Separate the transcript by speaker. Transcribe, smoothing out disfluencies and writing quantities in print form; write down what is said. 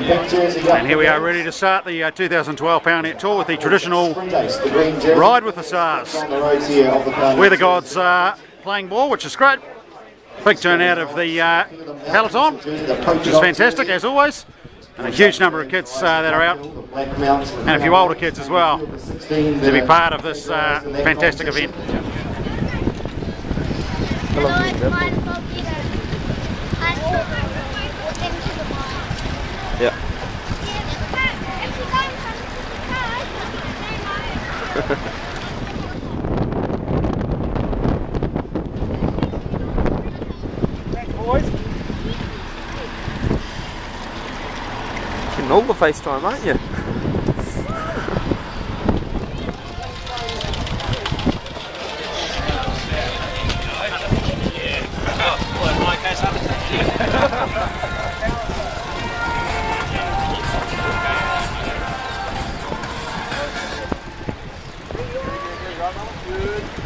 Speaker 1: And here we are ready to start the 2012 PowerNet Tour with the traditional Ride with the Stars, where the gods are playing ball, which is great. Big turnout of the peloton, which is fantastic as always, and a huge number of kids that are out, and a few older kids as well, to be part of this fantastic event.
Speaker 2: Yeah.
Speaker 1: Thanks, boys.
Speaker 2: Getting all the FaceTime, aren't you?
Speaker 1: Good.